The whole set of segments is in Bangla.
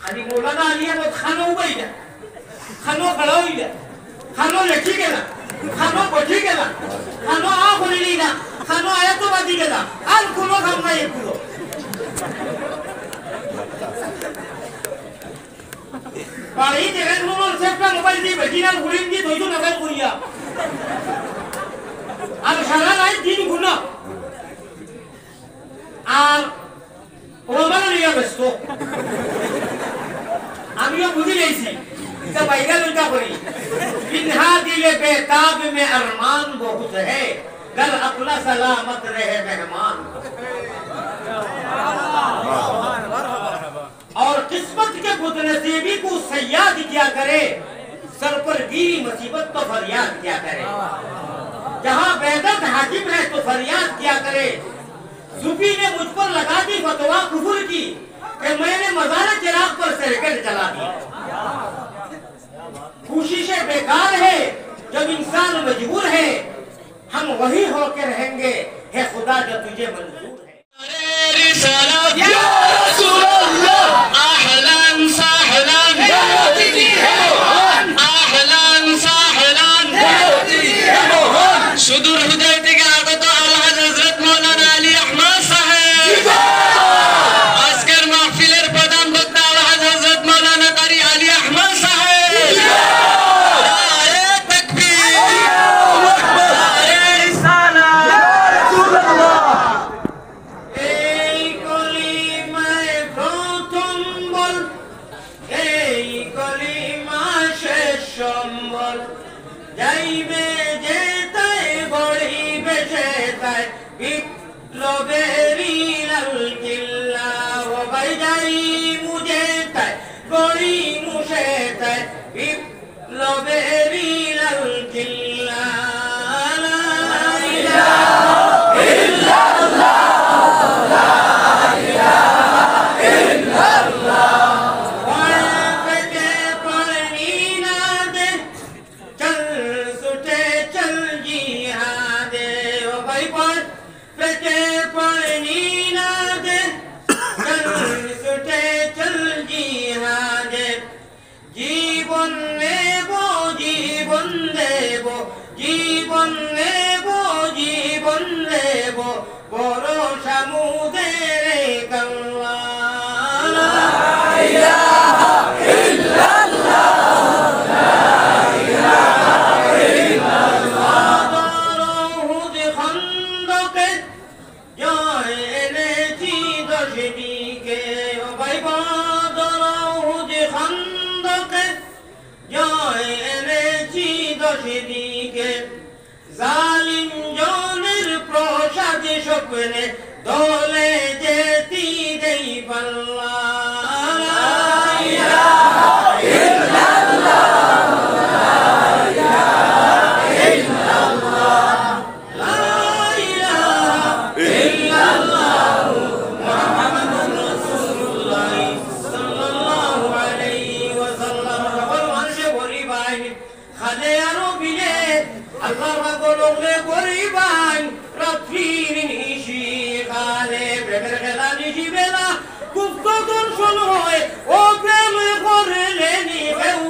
आणि मौलाना अली अहमद खानो उभा खानो खळावला खानो लेखी गेला खानो बठी गेला खानो आ बोलली ना खानो आया तो बाजी गेला आल कुलो खामना एक कुलो बाई जगन मोबाईल सेफ्टा मोबाईल दी बजीना गुलिन दी दोजो नगर कुरिया আর সারা রাত দিন গুনা আর ওমান নিয়া ব্যস্ত আমিও বুঝি গেছি যে বাইরে লইতা করি ইনহা দিলে বেতাব মে আরমান বহুত है गल अपना सलामत रहे मेहमान और किस्मत के खुदनसीबी को सयाद किया करे सर पर गिरी मुसीबत तो फरियाद किया करे जहां बेदर्द हाकिम है तो फरियाद किया करे सूफी ने मुझ पर लगा दी फतवा कुफर की कि मैंने मज़ार चिराग पर सिरकट जला दी कोशिशें बेकार है जब इंसान मजबूर है हम वही होकर रहेंगे है खुदा जो तुझे मंजूर है या रसूल अल्लाह अहलन सहलन अहलन सहलन सुदूर हुदाई থেকে আগত আলহাজ হযরত মাওলানা আলী আহমদ সাহেব আজকের মাহফিলের প্রধান বক্তা আলহাজ হযরত মাওলানা কারি আলী আহমদ সাহেব নারে তাকবীর নারে রিসালাত ইয়া রাসূলুল্লাহ এই কলিমায়ে প্রথম বল এই কলিমা শেষ সম্বল যাইবে যে বিপ্লবেরি লাল কিল্লা ও ভাই যাই মুঝে তাই গড়ি মুশে তাই বিপ্লবেরি লাল কিল্লা লা ইলাহা ইল্লাল্লাহ লা ইলাহা ইল্লাল্লাহ পড়তে পড়নি না দে চল সুটে চল জিহাদে ও ভাই পড় পেটে পড়নি না দে চল ছুটে চল জিহাদে জীবন নেব জীবন দেব জীবন নেব জীবন দেব ভরসা মুদের কাল্লা লা ইলাহা ইল্লাল্লাহ লা ইলাহা ইল্লাল্লাহ দরুদ খন্দকে জয় এনেছি দশদিকে ও ভাই দরুদ খন্দকে জয় এনেছি দশদিকে জালিম জনের প্রসাদ স্বপ্নে দলে যেতি দেই পাল্লা লা ইলাহা ইল্লাল্লাহ লা ইলাহা ইল্লাল্লাহ লা ইলাহা ইল্লাল্লাহ মুহাম্মাদুর রাসূলুল্লাহ সাল্লাল্লাহু আলাইহি ওয়াসাল্লাম সকল মানুষে গরিবাই খাদে আরো বিলে আল্লাহ পাগলকে গরিবাই রাত্রির নিশি খালে প্রেমের খেলা নিশি বেলা গুপ্ত দর্শন হয় ও প্রেম করলে নিবেউ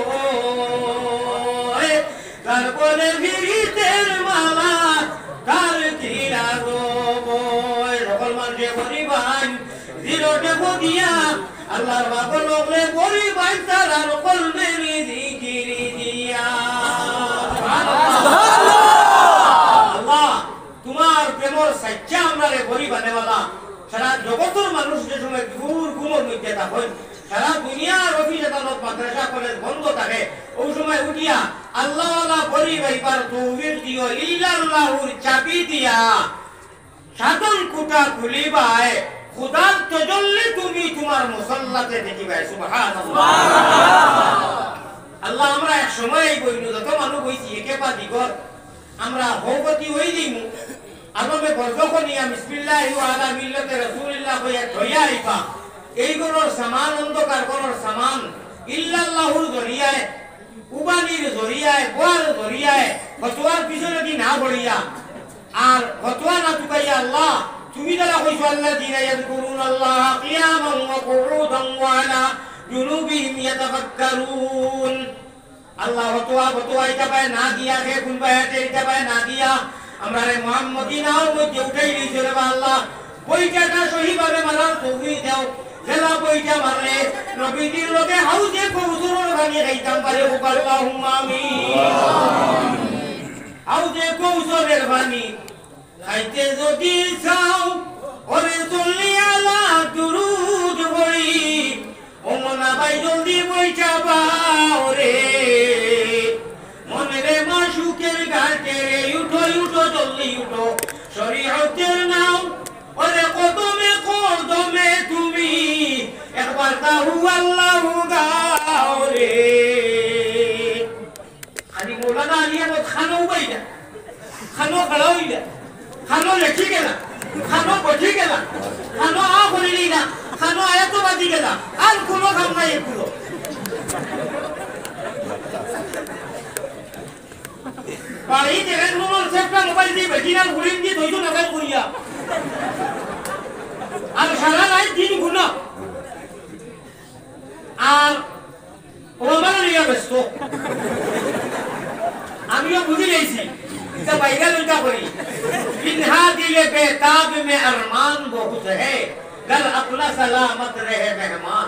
হয় তারপরে ফিরিতের মালা তার তীরা গোবয় সকল মানুষে গরিবাই জিরোটে বদিয়া আল্লাহর পাগলকে গরিবাই তার কলবের জিকিরি দিয়া আল্লাহ তোমার প্রেমর সাচ্চা আমরারে গরিব বানাওয়ালা সারা জগতের মানুষ যে সময় ঘুর ঘুমোর মধ্যে থাকেন সারা দুনিয়ার অফিস আদালত মাদ্রাসা কলেজ বন্ধ থাকে ওই সময় উঠিয়া আল্লাহওয়ালা গরিব এইবার তৌফিক দিও ইল্লাল্লাহুর চাবি দিয়া সাধন কুটা খুলিবাই খুদার তজল্লি তুমি তোমার মুসাল্লাতে দেখিবাই সুবহানাল্লাহ আল্লাহ আমরা এক সময় বইনু যত মানুষ বইছি একে পা দিগর আমরা ভৌগতি হই দিমু আলমে বরজখনিয়া বিসমিল্লাহি ওয়া আলা মিল্লাতি রাসূলিল্লাহ কইয়া ধইয়া আইবা এইগুলোর সামান অন্ধকার কোনর সামান ইল্লাল্লাহুর জরিয়ায় উবানির জরিয়ায় গোয়ার জরিয়ায় ফতোয়ার পিছনে কি না বড়িয়া আর ফতোয়া না তুকাইয়া আল্লাহ তুমি যারা কইছো আল্লাযীনা ইয়াযকুরুনাল্লাহা কিয়ামান ওয়া কুউদান ওয়া আলা জুনুবিহিম ইয়াতাফাক্কারুন। আল্লাহ হতোয়া এটা পায় না দিয়া হে কোন পায় এটা পায় না দিয়া আমরা রে মুহাম্মদী নাও মধ্যে উঠাই দিয়েছে রে আল্লাহ। বইটাটা সহিভাবে মারার তৌফিক দাও। জেলা বইটা মারলে নবীজির লোকে হাউজে কৌসুর বানিয়ে খাইতাম পারে। আল্লাহুম্মা আমিন। হাউজে কৌসুরের পানি খাইতে যদি চাও ওরে চল্লি আলা দুরুদ পড়ি ও মনা ভাই জলদি বইটা বাও রে মনে রে মাসুকের ঘাটে রে উঠো উঠো জলদি উঠো শরীয়তের নাও ওরে কদমে তুমি একবার তাহু আল্লাহু গাও রে। খালি মৌলানা আলী আহমদ খানো বাইরা খানো খাড়া হইলা খানো লেখি গেলা খানো বসি গেলা খানো আ বলিলি না খানো আয়াত বাজি গেলা আর কোনো কাম নাই এগুলো। বাড়ি থেকে মোবাইল সেটটা মোবাইল দিয়ে বেটিনাল ঘুরিয়ে দিয়ে ধৈর্য নাগাল করিয়া আর সারা রাত দিন ঘুনা আর ওমার নিয়ে ব্যস্ত। আমিও বুঝি গেছি এটা বাইরে লইটা করি ইনহা দিলে বেতাব মে আরমান বহুত है कल अपना सलामत रहे मेहमान।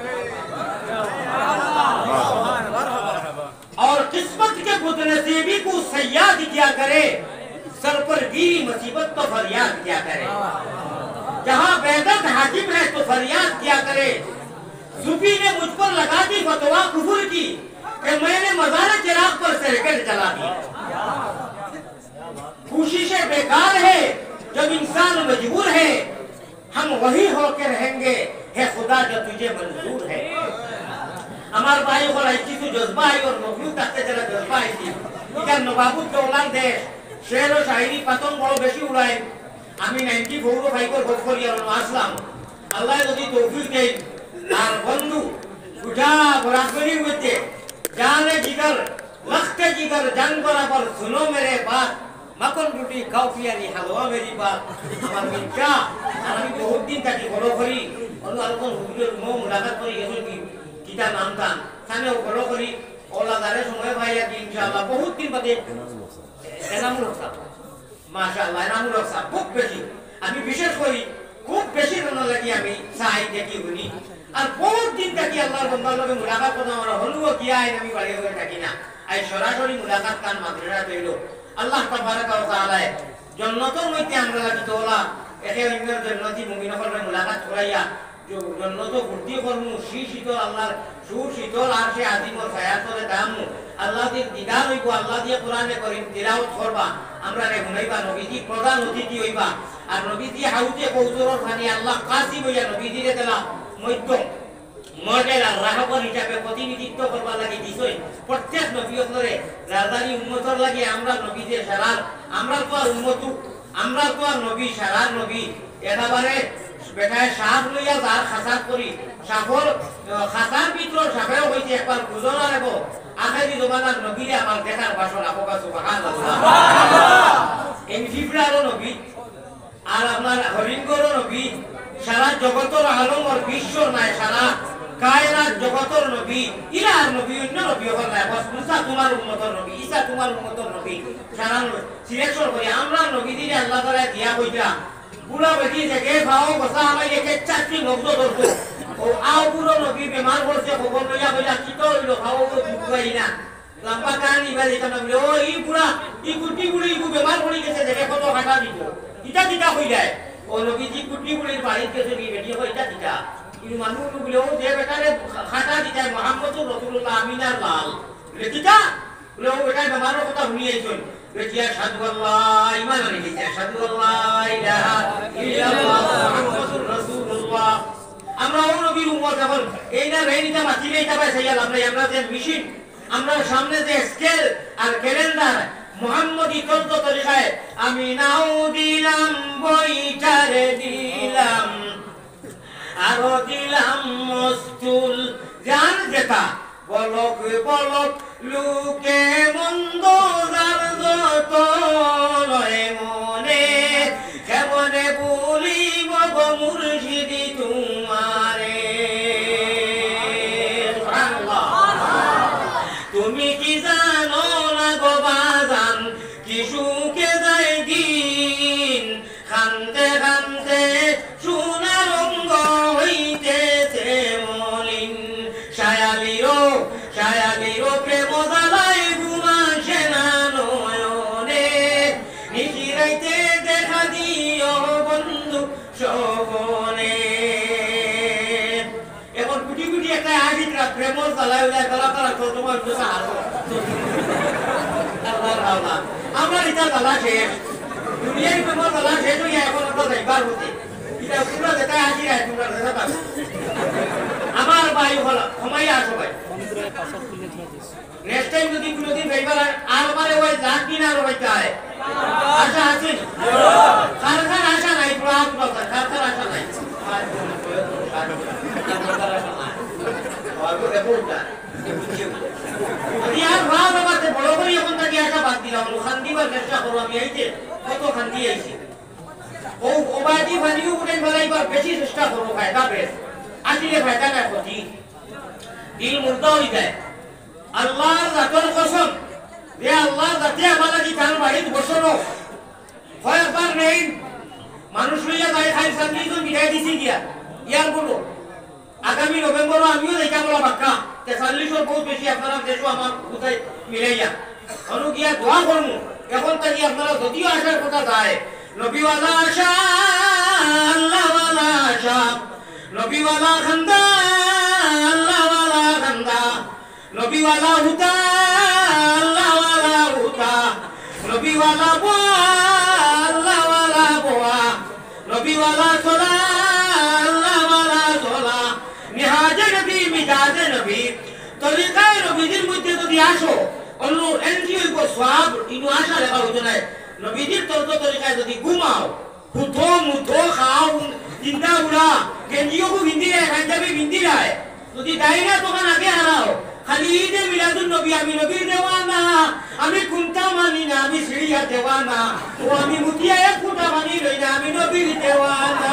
और किस्मत के खुदनसीबी को सयाद क्या करे सर पर गिरी मुसीबत तो फरियाद क्या करे। जहां बेदर्द हाकिम है तो फरियाद क्या करे। सूफी ने मुझ पर लगा दी फतवा कुफर की कि मैंने मज़ार चिराग पर सरकट चला दी। कोशिशें बेकार है जब इंसान मजबूर है हम वही होकर रहेंगे है खुदा जो तुझे मंजूर है। हमार भाई को ऐसी तो जज्बा आई और मखलूक तक जरा जज्बा आई थी इधर नवाबुद के औलाद देश शेर और शायरी पतंग बड़ो बेशी उड़ाए। আমি 94 ভাইকর ভোট করি আর আসলাম আল্লাহ যদি তৌফিক দেয় আর বন্ধু উঠা বরাবরি হইতে জানে জিগর লখতে জিগর জান বরাবর सुनो मेरे बात মাখন রুটি খাও পিয়ারি হালুয়া মেরি বাত আমার মিঠা আমি বহুত দিন তাকে বড় করি অন্য আলোচন হুজুরের মুলাকাত করি গেছিল কি কিতা নাম টান সামনে বড় করি ওলাদারে সময় ভাইয়া কি ইনশাআল্লাহ বহুত দিন বাদে এনামুল হক মাশাআল্লাহ এনামুল হক খুব বেশি আমি বিশেষ করি খুব বেশি ভালো লাগে আমি চাই দেখি উনি আর বহুত দিন থাকি আল্লাহর বান্দার লগে মুলাকাত করতে আমার হলুও কি আই আমি বাড়ি হয়ে থাকি না আই সরাসরি মুলাকাত কান মাদ্রাসা হইলো আল্লাহ তাবারাক ওয়া তাআলা জান্নাতের মধ্যে আমরা লাগি তোলা একে অন্যের জান্নাতি মুমিনদের মুলাকাত করাইয়া জান্নাত ভর্তি করমু শীতল আল্লাহর সুশীতল আরশে আজিমর ছায়াতলে দামু আল্লাহ দিয়ে দিদার হইব আল্লাহ দিয়ে কোরআনে করিম তিলাওয়াত করবা আমরা রে হুনাইবা নবীজি প্রধান অতিথি হইবা আর নবীজি হাউজে কৌসুরের পানি আল্লাহ কাসি হইয়া নবীজি রে দেলা মধ্য মডেল আর রাহবর হিসাবে প্রতিনিধিত্ব করবার লাগি দিছই প্রত্যেক নবীয়তরে রাজধানী উম্মতর লাগি আমরা নবীদের সারার আমরা তো আর উম্মতু আমরা তো আর নবী সারার নবী একেবারে বেটায় সাপ লইয়া যার খাসাত করি সাপর খাসার ভিতর সাপেও হইতে একবার গুজরা নেব আখেরি জমানার নবীরে আমার দেখার বাসনা কোকা সুবহানাল্লাহ এই জিবরারও নবী আর আপনার হরিঙ্গরও নবী সারা জগতের আলম আর বিশ্ব নাই সারা কায়নাত জগতের নবী ইরা নবী অন্য নবী হল না বস মুসা তোমার উম্মতের নবী ঈসা তোমার উম্মতের নবী সারা সিলেকশন করি আমরা নবীদের আল্লাহ তাআলা দিয়া কইরা বুড়া বেটি থেকে ভাও বসা আমায় একে চারটি নবজ ধরতো ও আও বুড়ো নবী বেমার পড়ছে খবর লইয়া কইলা কি তো হইলো ভাও বুঝাই না লম্বা কাহিনী বাড়ি কেন বলে ও এই বুড়া এই কুটি বুড়ি বেমার পড়ে গেছে দেখে কত হাঁটা দিব ইটা দিটা হই যায় ও নবীজি কুটি বুড়ির বাড়িতে গেছে কি বেটি হয় ইটা দিটা কিন্তু মানুষ বলে ও যে বেটারে খাতা দিতে মুহাম্মদুর রাসূলুল্লাহ আমিনার লাল লেখিতা বলে ও বেটার বেমারের কথা শুনিয়েছেন বেটিয়া সাধু আল্লাহ ঈমান আনি দিতে সাধু আল্লাহ ইলাহা ইল্লাল্লাহ মুহাম্মাদুর রাসূলুল্লাহ আমরা ও নবীর উম্মত এখন এই না রেনিটা মাতিলে এটা পাই সাইয়াল আমরা যে মেশিন আমরা সামনে যে স্কেল আর ক্যালেন্ডার মুহাম্মদি তত্ত্ব তরিকায় আমি নাও দিলাম বইটারে দিলাম আরো দিলাম মস্তুল জান যেটা বলক বলক লুকে মন্দ যার যত লয় মনে কেমনে বলিব গো মুর্শিদি তোমারে আশিরা প্রেমর জ্বালায় উড়ায় গলা তো তোমার দোষা হারো আমরা এটা জ্বালা শেষ দুনিয়ার প্রেমর জ্বালা শেষ হইয়া এখন আমরা যাইবার হতে এটা তোমরা যেটা আশিরা তোমরা যেটা পাবে আমার বায়ু হলো ক্ষমাইয়া আসো ভাই নেক্সট টাইম যদি কোনোদিন যাইবার আর আমারে ওই লাখ দিন আর হইতে হয় আশা আছে কারখানা আশা নাই পুরা কারখানা আশা নাই বড় করে এখন তাকে আশা বাদ দিলাম খান্দিবার চেষ্টা করবো আমি আইতে কত খান্দি আইছি ও ওবাদি ভানিও উঠে বেলাইবার বেশি চেষ্টা করবো ফায়দা বেশ আসলে ফায়দা না ক্ষতি দিল মুর্দা হয়ে যায় আল্লাহর জাতের কসম যে আল্লাহর জাতে আমার লাগি তার বাড়িতে বসনো হয় একবার নেই মানুষ লইয়া যায় খাই সামনে তো মিঠাই দিছি গিয়া ইয়ার বলো আগামী নভেম্বরও আমিও দেখা বলা বাক্কা 43 বহুত বেশি আপনারা দেশও আমার কোথায় মিলাইয়া অনু গিয়া দোয়া করমু এখন তাই আপনারা যদিও আসার কথা যায় নবীওয়ালা আশা আল্লাহওয়ালা আশা নবীওয়ালা খান্দা আল্লাহওয়ালা খান্দা নবীওয়ালা হুতা আল্লাহওয়ালা হুতা নবীওয়ালা বোয়া আল্লাহওয়ালা বোয়া নবীওয়ালা চলা আল্লাহওয়ালা চলা নিহাজে নবী মিজাজে নবী তরিকায় নবীদের মধ্যে যদি আসো অন্য এন্ট্রি হইব সওয়াব ইনু আশা লেখা হইতো না নবীদের তরিকায় যদি ঘুমাও ফুথো মুথো খাও চিন্তা উড়া গেঞ্জিও ভিন্দি রায় পাঞ্জাবি ভিন্দি রায় যদি ডাইনা দোকান আগে হারাও খালি ঈদে মিলাদুন নবী আমি নবীর দেওয়ানা আমি কুন্তা মানি না আমি সিঁড়িয়া দেওয়ানা ও আমি মুতিয়া এক ফুটা মানি রই না আমি নবীর দেওয়ানা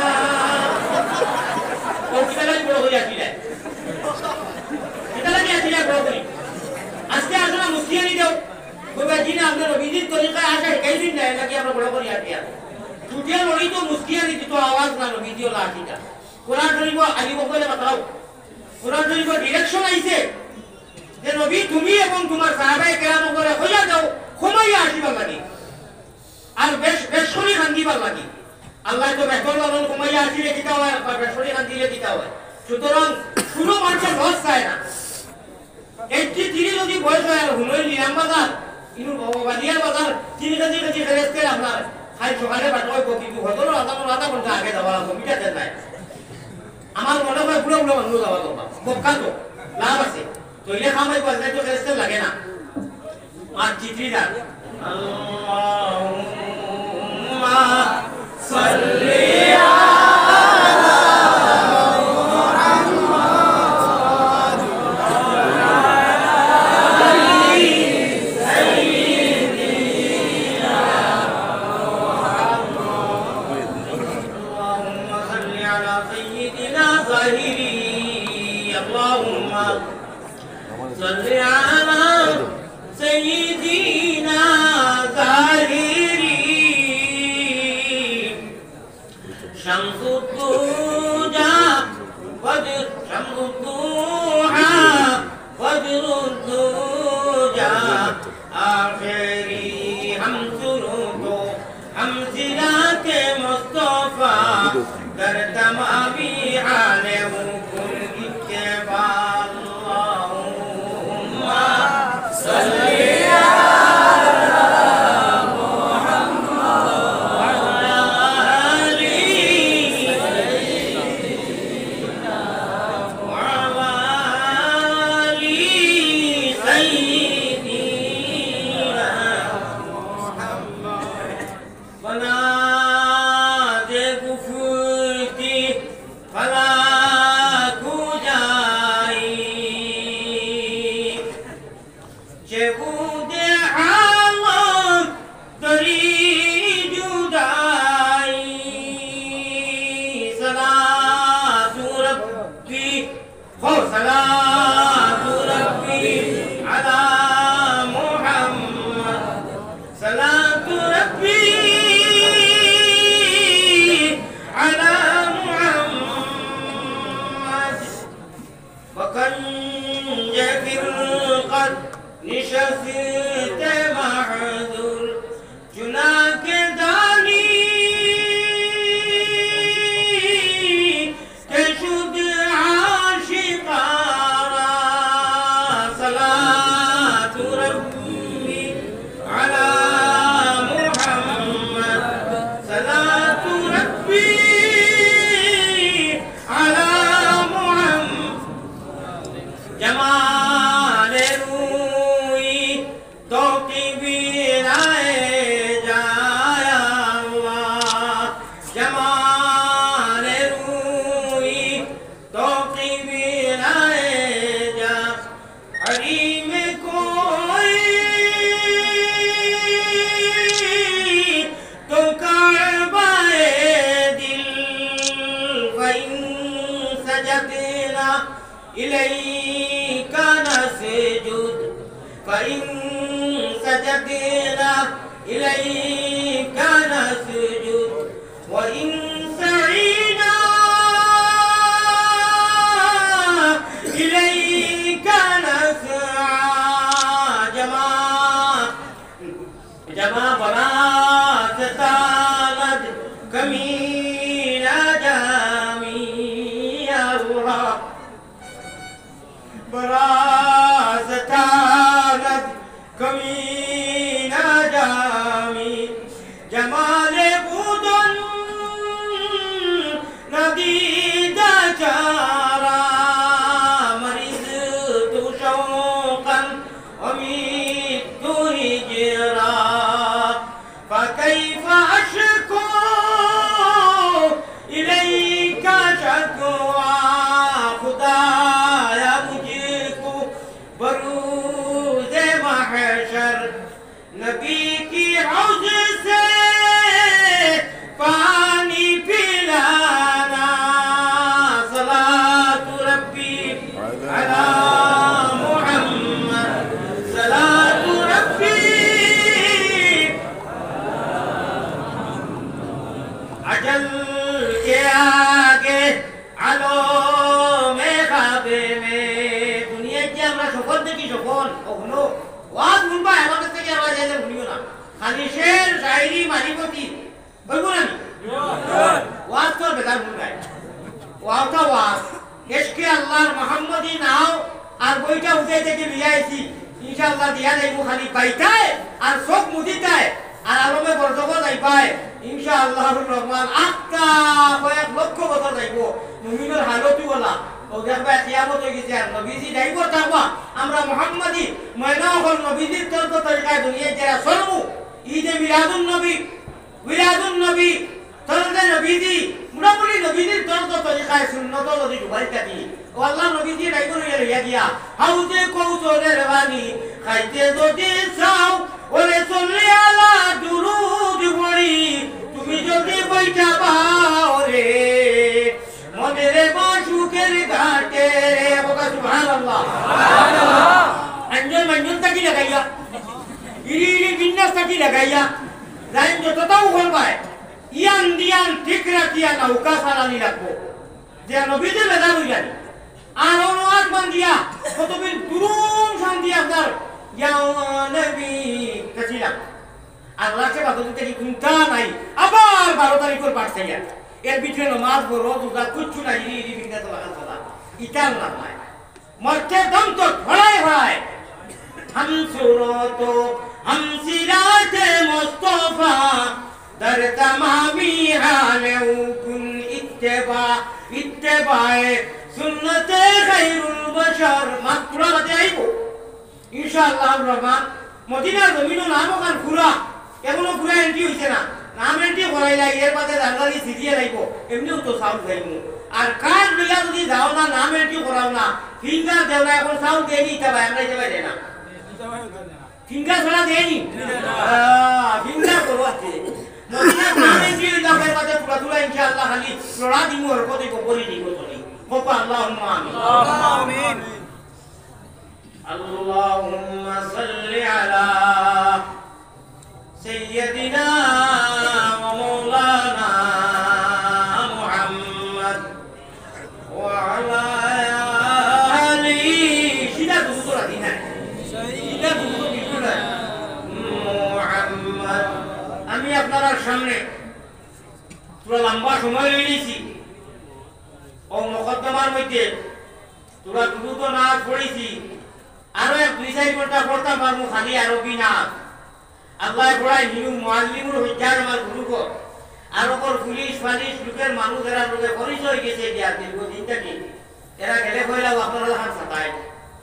ও কিতালাই বড় হইয়া ছিলেন কিতালাই আসিলে বড় করি আজকে আসলে মুসলিয়ানি দেও কইবা দিন আমরা নবীর তরিকায় আসা শিখাই দিন না নাকি আমরা বড় করি আসিয়া ছুটিয়া লড়ি তো মুসলিয়ানি তো আওয়াজ না নবী দিও লাঠিটা কোরআন শরীফ আলী বকলে বাতাও কোরআন শরীফ ডিরেকশন আইছে যে নবী তুমি এবং তোমার সাহাবায়ে কেরাম করে হইয়া যাও ক্ষমাইয়া আসিবার লাগি আর বেশ করে খান্দিবার লাগি আল্লাহ তো বেতন লালন ক্ষমাইয়া আসিলে দিতে হয় আর বেশ করে খান্দিলে দিতে হয় সুতরাং কোনো মানুষের লস চায় না 83 যদি বয়স হয় আর হুনই নিলাম বাজার ইনু বাদিয়ার বাজার তিনি কাজে ফেরেস্তে আপনার খাই সকালে বাটয় কিন্তু হতো আধা ঘন্টা আগে যাওয়া লাগবে মিটাতে নাই আমার মনে হয় পুরো পুরো মানুষ যাওয়া দরকার বক্কা তো লাভ আছে তৈলে খামাই বাজলে তো ফেরেস্তে লাগে না আর চিত্রিদার আল্লাহুম্মা সাল্লি صل على سيدنا ظاهري شمس الدجى وجر شمس الضحى وجر الدجى آخري همسرود همسلات مصطفى در تمامي حاله كل اتباع जमाले रूई तो की बिराए जाया अल्लाह जमाले रूई तो की बिराए जा हरी में कोई तो काबाए दिल फ़इन सजदना इलैका नसजुद फ़इन सजदना इलैका नसजुद व इन सईना इलैका नसआ जमा जमा बरात तालद कमीना जामिया बरात तालद कमीना जामी जमाले बुदन नदीदा चारा मरीज तू शौकन अमीर तू हिजरा فكيف أشكو إليك شكوى خدایا मुझको बरूद महशर नबी की हौज से पानी पिलाना सलातु रब्बी अला मुहम्मद सलातु रब्बी अजल के आगे आलो में खाबे में दुनिया की আমরা সফল দেখি সফল কখনো ওয়াজ শুনবা আমার কাছ থেকে আওয়াজ এলে শুনিও না খালি শের শায়রি মারিবতি বলবো না ওয়াজ তো বেকার শুনবাই ওয়াজটা ওয়াজ এসকে আল্লাহর মুহাম্মদি নাও আর বইটা উঠে থেকে লিয়াইছি ইনশাআল্লাহ দিয়া যাইবো খালি পাইতায় আর সব মুদিতায় আর আলমে বর্তমান যাই পায় ইনশাআল্লাহুর রহমান আত্মা কয়েক লক্ষ বছর যাইবো মুমিনের হালতই বলা ও দেখবা কিয়ামত হয়ে গেছে আর নবীজি যাইব থাকবা আমরা মুহাম্মাদি ময়না হল নবীজির তরিকায় দুনিয়ায় যারা চলবো ঈদে মিলাদুন নবী তরদে নবীজি মোটামুটি নবীজির তরিকায় সুন্নত যদি ডুবাই থাকি ও আল্লাহ নবীজি যাইব লইয়া গিয়া হাউজে কৌশলের বাণী খাইতে যদি চাও ওরে চললে আলা দুরুদ পড়ি তুমি যদি বইটা পাও রে মনের বাসুকের ঘাটে রে বকা সুবহানাল্লাহ সুবহানাল্লাহ আঞ্জন মঞ্জন তাকি লাগাইয়া ইরি বিন্যাস তাকি লাগাইয়া লাইন যতটাও করবায় ইয়ান দিয়ান ঠিক রাখিয়া নৌকা চালানি রাখবো যে নবীদের বেদা হই জানি আর অনুয়াদ মান দিয়া কতদিন দুরুম শান্তি আপনার ইয়া নবী কাছিলাম আল্লাহ কে বাদল থেকে কোনটা নাই আবার 12 তারিখের পাঠ চাইয়া এর ভিতরে নামাজ রোজা রোজা কিচ্ছু নাই ইরি বিন্যাস লাগান চলা ইতাল না নাই মরতে দম তো ধরাই হয় हम सुरो तो हम सिराते मुस्तफा दर तमामी हाले कुन इत्तेबाए सुन्नते खैरुल बशर मात्रा जाइबो इंशाअल्लाह रहमान মদিনার জমিনও নাম ওখান পুরা এখনো পুরা এন্ট্রি হইছে না নাম এন্ট্রি করাই লাগে এর বাদে জানলালি সিরিয়ে লাগব এমনিও তো সাউন্ড যাইবো আর কাজ লইয়া যদি যাও না নাম এন্ট্রি করাও না ফিঙ্গার দেও না এখন সাউন্ড দেনি তা ভাই আমরা যাবে না ফিঙ্গার ছাড়া দেনি ফিঙ্গার করো আছে মদিনার নাম এন্ট্রি হইলা এর বাদে পুরা পুরা ইনশাআল্লাহ খালি লড়া দিমু আর কত করি দিব চলি বাবা আল্লাহুম্মা আমিন আল্লাহুম্মা আমিন اللهم صل على سيدنا ومولانا محمد وعلى آله شيدا دوسرا دينا شيدا دوسرا محمد আমি আপনার সামনে পুরো লম্বা সময় নিয়েছি ও মুকদ্দমার মধ্যে তোরা দ্রুত নাচ পড়েছি আরো এক দুই চার ঘন্টা পড়তাম পারবো খালি আরবি না আল্লাহ পড়াই নিউ মুআল্লিমুল হুজ্জার আমার গুরুকো আর ওপর পুলিশ ফালিশ লোকের মানুষ এরা লোকে পরিচয় গেছে দিয়া দীর্ঘদিন থেকে এরা গেলে কইলাম আপনারা হাত সাতায়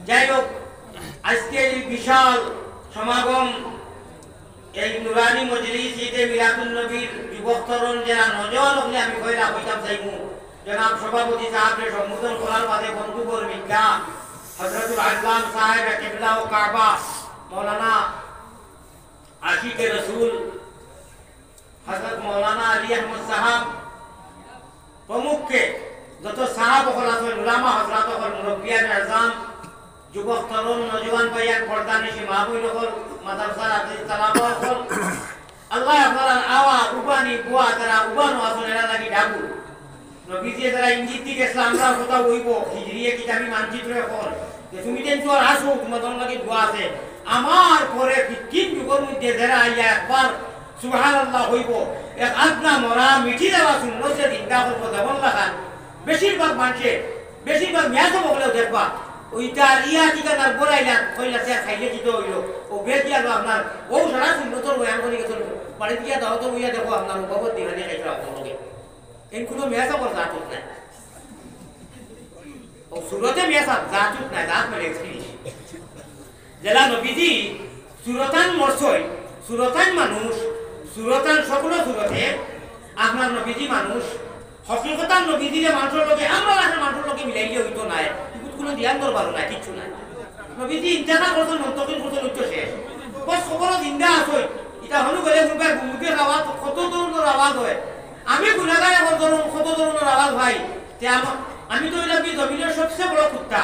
যাই হোক, আজকে এই বিশাল সমাগম, এই নুরানি মজলিস ঈদে মিলাদুন নবীর যুবক তরুণ যারা নজওয়ান হলে আমি কইরা কইতাম চাইমু জনাব সভাপতি সাহেবের সম্বোধন করার বাদে বন্ধুবর বিজ্ঞা হযরতুল আল্লাম সাহেব কিবলা ও কাবা মৌলানা আশিকে রাসূল হযরত মৌলানা আলী আহমদ সাহেব প্রমুখকে যত সাহাব হল আছেন উলামা হযরত হল মুরব্বিয়ান আযম যুবক তরুণ নজওয়ান ভাইয়ার পর্দানিশী মাহবুব হল মাদ্রাসার আদি তালাবা হল আল্লাহ আপনারা আওয়া উবানি বুয়া তারা উবানো আসলে এরা লাগি ডাকু নবীজি তারা ইঙ্গিত দিকে আমরা কথা হইব হিজরিয়ে কিতাবি মানচিত্রে হল যে তুমি দেন তো আসো তোমাদের লাগি দোয়া আছে আমার পরে তিন যুগের মধ্যে যারা আইয়া একবার সুবহানাল্লাহ হইব এক আদনা মরা মিঠি দেওয়া শুনলো যে দিনটা হল দেবন লাগান বেশিরভাগ মানুষে বেশিরভাগ মেয়াদ বলেও দেখবা ওইটা ইয়া ঠিকানার বড়াইলাম কইলা সে খাইলে দিতে হইল ও বেদি আলো আপনার ও সারা সুন্দর বয়ান করে গেছিল বাড়ি দিয়া দাও তো বইয়া দেখো আপনার বাবদ দিহানি খাইছিল আপনার লগে এই কোনো মেয়াসা বল জাতুত নাই ও সুরতে মেয়াসা জাতুত নাই জাত মানে এক্সপিরিয়েন্স জেলা নবীজি সুরতান মরছই সুরতান মানুষ সুরতান সকল সুরতে আপনার নবীজি মানুষ হকিকতান নবীজিরে মানুষের লগে আমরা মানুষের লগে মিলাইলে হইতো নাই কোনো ধ্যান দরবার নাই কিচ্ছু নাই নবীজি ইন্তেকাল করছেন মন্তকিল করছেন উচ্চ শেষ বস সকল জিন্দা আছে এটা হনু গেলে মুখের আওয়াজ কত ধরনের আওয়াজ হয় আমি গুনাহগার এখন ধরুন কত ধরনের আওয়াজ ভাই আমি তো এটা জমিনের সবচেয়ে বড় কুত্তা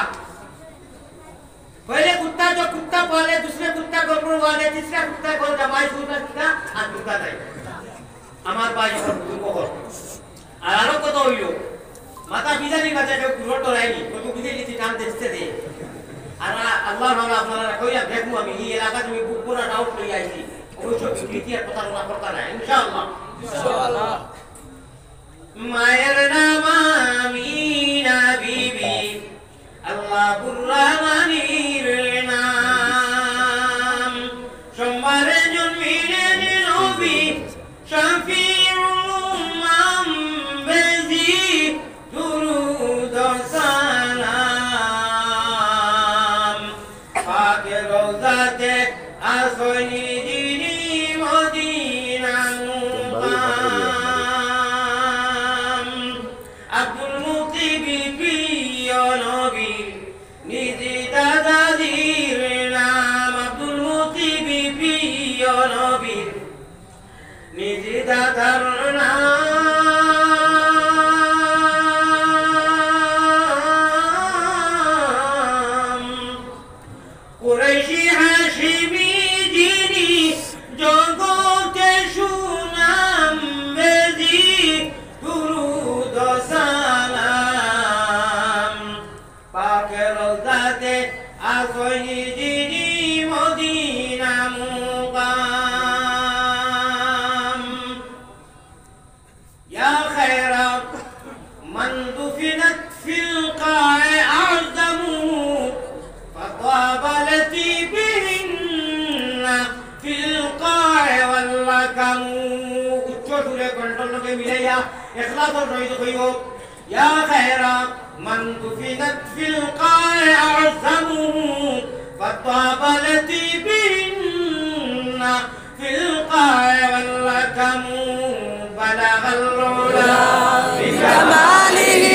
पहले कुत्ता जो कुत्ता पाले दूसरे कुत्ता को वाले तीसरा कुत्ता को जमाई दूसरा कुत्ता আর কুত্তা নাই আমার ভাই যখন বুঝবো আর আরো কত হইল মাথা বিজানি কাছে কেউ কুরট রাইনি কত বিজে দিতে কাম দেখতে দে আর আল্লাহ মাওলা আপনারা কইয়া দেখমু আমি এই এলাকা তুমি বুক পুরা ডাউট লই আইছি অবশ্যই বিকৃতির কথা না করতা না ইনশাআল্লাহ ইনশাআল্লাহ মায়ের নাম আমিনা বিবি আল্লাহুর রহমানির নাম সোমবারে জন্মিলেন নবী শাফিউল উম্মাম বেজি দুরুদ সালাম পাকে রওজাতে আসনি জিনি মদিনা মুকাম আব্দুল মুতিবি প্রিয় নবী নিজি দাদাজির নাম আব্দুল মুতিবি প্রিয় নবী নিজি দাদার নাম কুরাইশি হাশিমি যিনি জগতে সুনাম বেজি দুরুদ সালাম পাকে রওজাতে আসনি যিনি মদিনা মুকাম ইয়া খায়রা মান দুফিনাত ফিল কায়ে আযমু ফাতাবালাতি বিহিন্না ফিল কায়ে ওয়াল্লাকাম উচ্চ সুরে কণ্ঠকে মিলাইয়া ইখলাসের সহিত কইও ইয়া খায়রা মান দুফিনাত ফিল কায়ে আযমু ফাতাবালাতি বিহিন্না ফিল কায়ে ওয়াল্লাকাম বালাগাল উলা বিকামালিহি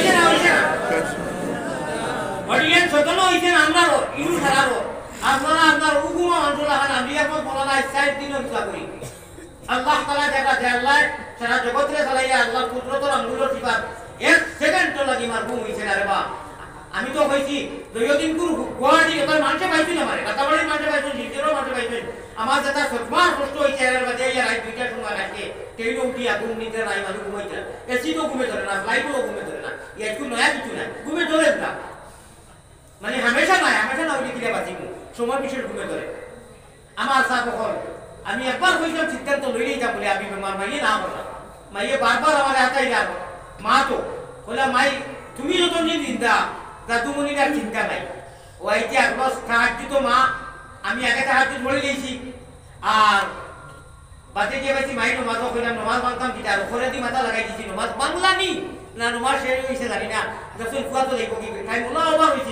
অডিয়েন্স সকল হইছেন আমরাও ইউ ছাড়াও আপনারা আপনার হুকুম অঞ্চল আছেন আমি এখন বলা সাইড দিন উৎসাহ করি আল্লাহ তাআলা দেখা যায় আল্লাহ সারা জগতে চালাইয়া আল্লাহ কুদরতের আমূল্য সিফাত এক সেকেন্ড লাগি মারবো হইছে না রে বা আমি তো কইছি দয়দিন গুরু গুয়াহাটি এত মানুষে পাইছি না মারে কাটাবাড়ির মানুষে পাইছি নিজেরও মানুষে পাইছি আমার যেটা সৎমার কষ্ট হইছে এর বাদে ইয়া রাত দুইটার সময় রাখে ট্রেনও উঠি আগুন নিতে নাই মানুষ ঘুমাইতে এসি তো ঘুমে ধরে না ফ্লাইটও ঘুমে ধরে না ইয়া একটু নয়া কিছু না ঘুমে ধরে না মানে হামেশা না ওই দিকে বাঁচিব সময় বিশেষ ঘুমে ধরে আমার সাপ হল আমি একবার কইলাম সিদ্ধান্ত লইলেই যাব বলে আমি বেমার মাইয়ে না বললাম মাইয়ে বারবার আমার হাতাই যাব মা তো বলে মাই তুমি যত নিন্দা দাদুমণির আর চিন্তা নাই ও আইতে একবার সাহায্য তো মা আমি আগে সাহায্য ধরে গেছি আর বাদে গিয়ে পাইছি মাই নমাজ কইলাম নমাজ বাঁধতাম দিতে আর ওখানে দিয়ে মাথা লাগাই দিছি নমাজ বাংলা নি না নমাজ শেষ হয়েছে জানি না যখন কুয়া তো দেখবো কি খাই মনে অভাব হয়েছে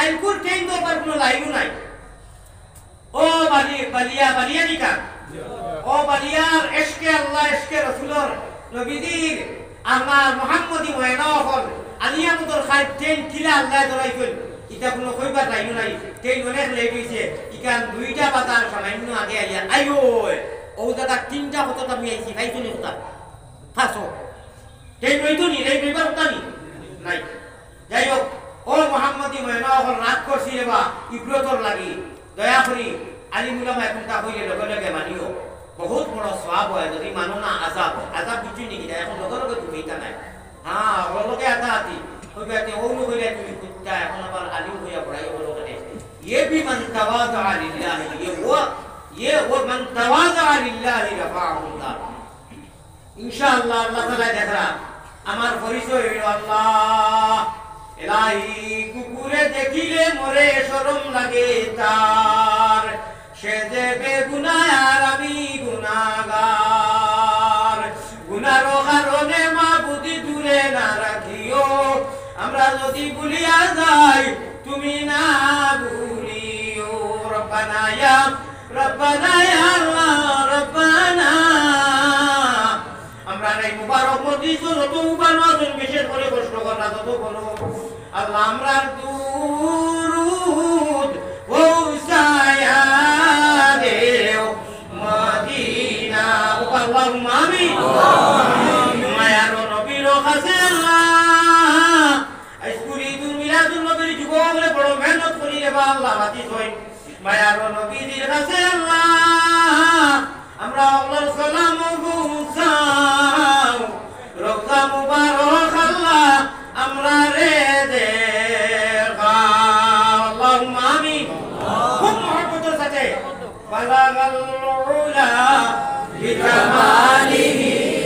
হাইকুর ট্রেন তো কোনো লাইনও নাই ও বালিয়া নিকা ও বালিয়ার এশকে আল্লাহ এশকে রাসূলর নবীদের আমার মুহাম্মদি ময়না হল আলিয়া মতর খাই ট্রেন কিলা আল্লাহ ধরাই কই এটা কোনো কইবার লাইনও নাই ট্রেন অনেক লেট হইছে ইকান 2টা বাজার সামান্য আগে আইয়া আইও ও দাদা 3টা কত আমি আইছি ভাই তুমি কথা ফাসো ট্রেন হইতো নি লেট হইবার কথা নি নাই যাই হোক ও মুহাম্মদি ময়না হল রাত করছি রেবা ইব্রতর লাগি দয়া করি আলিম উলামা এখনটা কইলে লগে লগে মানিও বহুত বড় সওয়াব হয় যদি মানো না আযাব বুঝি নি কিনা এখন লগে লগে তুমি এটা নাই হ্যাঁ লগে আযাতি কইবে তে ওনো কইলে তুমি কুত্তা এখন আবার আলিম হইয়া পড়াই হলো কেন ये भी मन तवाज़ा लिल्लाह ये वो मन तवाज़ा लिल्लाह रफ़ाहुल्लाह इंशाअल्लाह अल्लाह ताला देखरा আমার পরিচয় হইল আল্লাহ ইলাহি কুকুরে দেখিলে মরে শরম লাগে তার সে যে বেগুনাহ আর আমি গুনাহগার গুনার কারণে মাবুদি দূরে না রাখিও আমরা যদি ভুলিয়া যাই তুমি না ভুলিও রব্বানা ইয়া আল্লাহ রব্বানা আমরা এই মুবারক মজলিস যত মুবারক বিশেষ করে কষ্ট করা যত বলো আল্লাহ আমরা দুরুদ পৌঁছায়া দেও মদিনা আল্লাহুম্মা আমিন মায়ার নবীর কাছে আল্লাহ আজকুরি দুর মিলাদুল নবীর যুগলে বড় মেহনত করি রে আল্লাহ বাতি হই মায়ার নবীর কাছে আল্লাহ আমরা আল্লাহর সালাম পৌঁছাও রোজা মুবারক আল্লাহ আমরা রে দেখা আল্লাহুম্মা আমিন খুব মহব্বতের সাথে বালাগাল উলা বিজামালিহি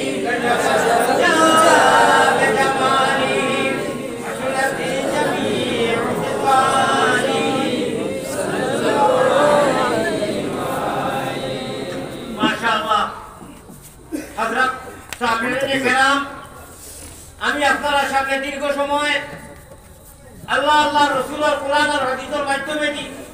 আমি আপনারা সামনে দীর্ঘ সময় আল্লাহ রসুলের কোরআন আর হাদিসের মাধ্যমে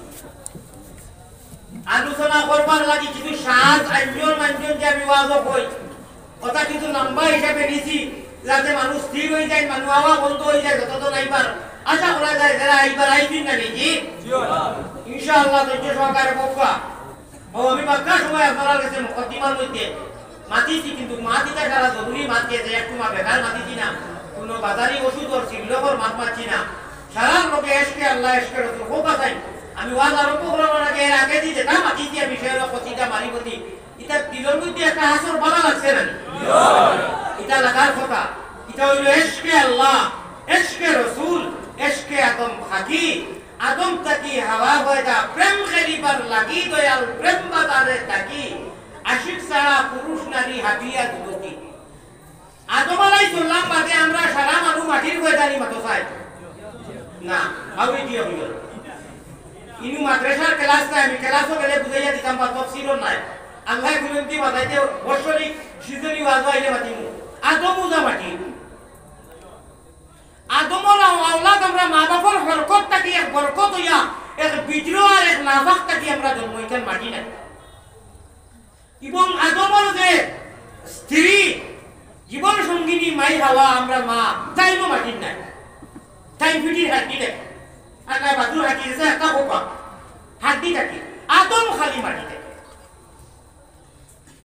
আলোচনা করবার লাগি কিছু সাজ আইনের মাধ্যমে যে আমি ওয়াজ কই কথা কিছু লম্বা হিসাবে নিছি যাতে মানুষ স্থির হয়ে যায় মানুষ আওয়া বন্ধ হয়ে যায় যতজন আইবার আশা করা যায় যারা আইবার আইবিন না নাকি ইনশাআল্লাহ ধৈর্য সহকারে বক্কা ও আমি বাক্কা সময় আপনার কাছে মুকদ্দিমার মধ্যে মাতিছি কিন্তু মাতিটা সারা জরুরি মাতিয়েছে একটু মা বেকার মাতিছি না কোনো বাজারি ওষুধ ওর সিগলকর মাত মারছি না সারা লোকে এসকে আল্লাহ এসকে রসুল খুব বাঁচাই আমি ওয়াজ আরম্ভ করার আগে এর আগে দিয়ে যেটা মাতিছি আমি সেই কচিটা মারিপতি এটা দিলের মধ্যে একটা হাসর ভালো লাগছে না এটা লাগার কথা এটা হইল এসকে আল্লাহ এসকে রসুল এসকে আদম হাকি আদম তাকি হাওয়া বয়দা প্রেম খেলিবার লাগি দয়াল প্রেম বাজারে তাকি আশিক ছাড়া পুরুষ নারী হাতিয়া যুবতী আদম আলাইহিসসালাম বাদে আমরা সারা মানুষ মাটির বয়দানি মতো চাই না ভাবি কি হইল ইনু মাদ্রাসার ক্লাস নাই আমি ক্লাসও গেলে বুঝাইয়া দিতাম বা তফসিলও নাই আল্লাহ গুণন্তি বাজাইতে বর্ষরিক সিজনি ওয়াজ আইলে মাতিমু আদম উজা মাটি আদমর আওলাদ আমরা মা বাবার বরকত থাকি এক বরকত হইয়া এক বিদ্রোহ আর এক নাফাক থাকি আমরা জন্ম হইতেন মাটি না এবং আদমর যে স্ত্রী জীবন সঙ্গিনী মাই হাওয়া আমরা মা তাইও মাটির নাই তাই পিটির হাড্ডি দেখ আর বাদুর হাড্ডি আছে একটা হোপা হাড্ডি থাকি আদম খালি মাটি দেখ